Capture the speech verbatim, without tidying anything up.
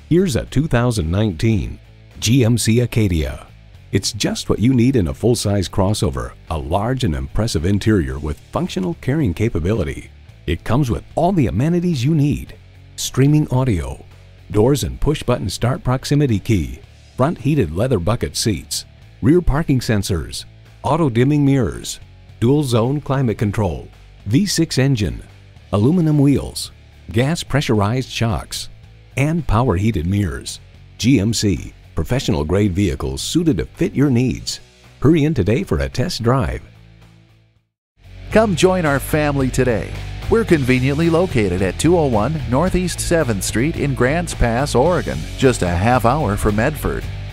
Here's a two thousand nineteen G M C Acadia. It's just what you need in a full-size crossover, a large and impressive interior with functional carrying capability. It comes with all the amenities you need: streaming audio, doors and push-button start proximity key, front heated leather bucket seats, rear parking sensors, auto-dimming mirrors, dual-zone climate control, V six engine, aluminum wheels, gas pressurized shocks, and power heated mirrors. G M C, professional grade vehicles suited to fit your needs. Hurry in today for a test drive. Come join our family today. We're conveniently located at two oh one Northeast seventh Street in Grants Pass, Oregon, just a half hour from Medford.